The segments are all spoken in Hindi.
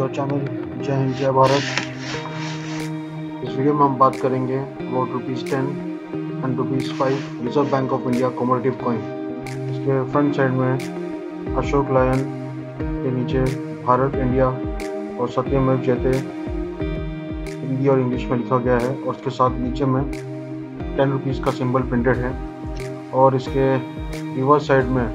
Your channel. जय हिंद, जय भारत। इस वीडियो में हम बात करेंगे about ₹10 and ₹5 Reserve Bank of India commemorative coin. इसके फ्रंट साइड में अशोक लायन के नीचे भारत, इंडिया और सत्यमेव जयते हिंदी और इंग्लिश में लिखा गया है, और इसके साथ नीचे में ₹10 का सिंबल प्रिंटेड है। और इसके रिवर्स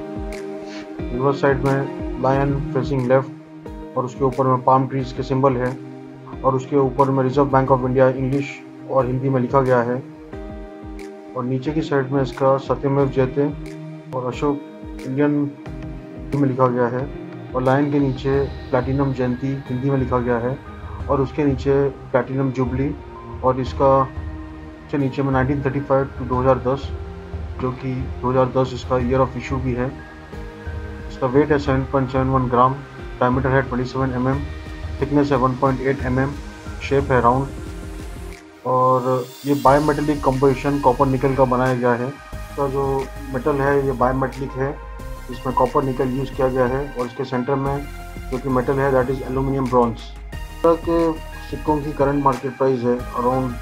साइड में लायन फेसिंग लेफ्ट और उसके ऊपर में पाम ट्रीज के सिंबल है, और उसके ऊपर में Reserve Bank of India English और हिंदी में लिखा गया है। और नीचे की साइड में इसका सत्यमेव जयते और अशोक इंडियन में लिखा गया है, और लायन के नीचे प्लैटिनम जयंती हिंदी में लिखा गया है, और उसके नीचे प्लैटिनम जुबली, और इसका नीचे में 1935 टू 2010, जो कि 2010 इसका ईयर ऑफ इशू भी है। इसका वेट है 7.71 ग्राम, डायमीटर है 27 mm, थिकनेस है 1.8 mm, शेप है राउंड, और ये बायोमेटेलिक कंपोजिशन कॉपर निकल का बनाया गया है। इसका जो मेटल है ये बायोमेटेलिक है, इसमें कॉपर निकल यूज़ किया गया है, और इसके सेंटर में जो कि मेटल है दैट इज़ एल्यूमिनियम ब्रॉन्ज। इस तरह के सिक्कों की करंट मार्केट प्राइस है अराउंड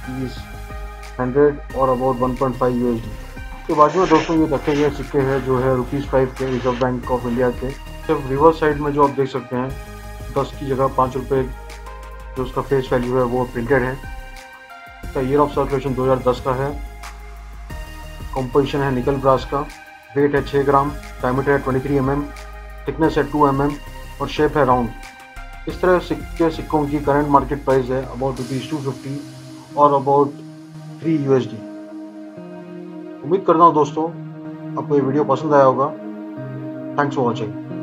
₹100 और अबाउट 1.5 USD। के बाजू में दोस्तों ये रखे गए सिक्के हैं जो है ₹5 के रिजर्व बैंक ऑफ इंडिया के। सिर्फ रिवर्स साइड में जो आप देख सकते हैं 10 की जगह ₹5 जो उसका फेस वैल्यू है वो प्रिंटेड है। इसका ईयर ऑफ सर्कुलेशन 2010 का है। कंपोजिशन है निकल ब्रास का। वेट है 6 ग्राम, डायमीटर है 23 mm, थिकनेस है 2 mm और शेप है राउंड। इस तरह सिक्कों की करंट मार्केट प्राइस है अबाउट ₹250 और अबाउट 3 USD। उम्मीद करता हूँ दोस्तों आपको ये वीडियो पसंद आया होगा। Thanks for watching.